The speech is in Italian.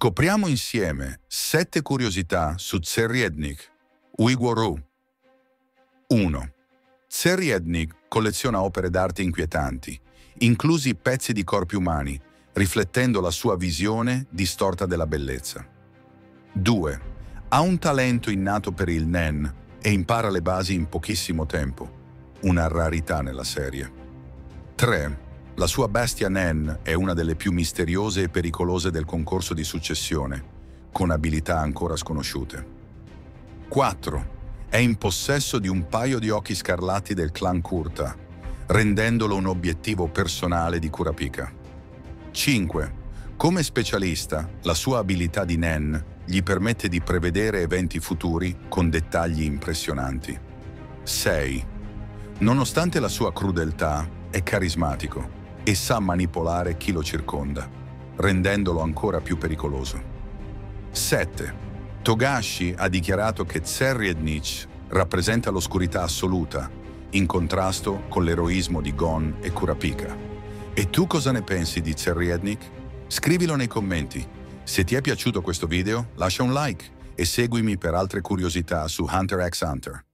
Scopriamo insieme 7 curiosità su Tseriednik Uiguoru. 1. Tseriednik colleziona opere d'arte inquietanti, inclusi pezzi di corpi umani, riflettendo la sua visione distorta della bellezza. 2. Ha un talento innato per il Nen e impara le basi in pochissimo tempo, una rarità nella serie. 3. La sua bestia Nen è una delle più misteriose e pericolose del concorso di successione, con abilità ancora sconosciute. 4. È in possesso di un paio di occhi scarlatti del clan Kurta, rendendolo un obiettivo personale di Kurapika. 5. Come specialista, la sua abilità di Nen gli permette di prevedere eventi futuri con dettagli impressionanti. 6. Nonostante la sua crudeltà, è carismatico e sa manipolare chi lo circonda, rendendolo ancora più pericoloso. 7. Togashi ha dichiarato che Tseriednik rappresenta l'oscurità assoluta, in contrasto con l'eroismo di Gon e Kurapika. E tu cosa ne pensi di Tseriednik? Scrivilo nei commenti. Se ti è piaciuto questo video, lascia un like e seguimi per altre curiosità su Hunter x Hunter.